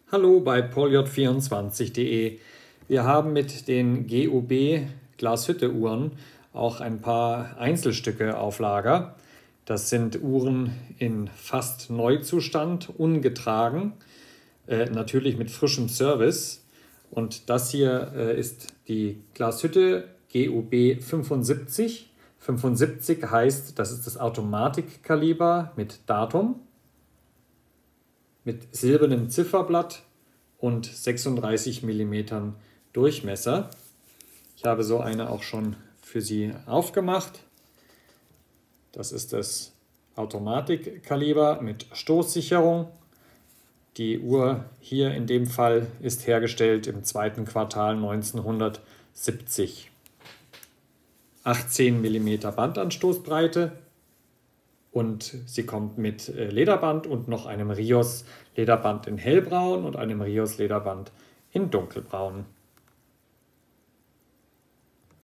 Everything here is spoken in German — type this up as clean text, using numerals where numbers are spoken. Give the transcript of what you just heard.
Hallo bei polyj24.de. Wir haben mit den GUB Glashütte-Uhren auch ein paar Einzelstücke auf Lager. Das sind Uhren in fast Neuzustand, ungetragen, natürlich mit frischem Service. Und das hier ist die Glashütte GUB 75. 75 heißt, das ist das Automatikkaliber mit Datum, mit silbernem Zifferblatt und 36 mm Durchmesser. Ich habe so eine auch schon für Sie aufgemacht. Das ist das Automatikkaliber mit Stoßsicherung. Die Uhr hier in dem Fall ist hergestellt im zweiten Quartal 1970. 18 mm Bandanstoßbreite. Und sie kommt mit Lederband und noch einem Rios Lederband in hellbraun und einem Rios Lederband in dunkelbraun.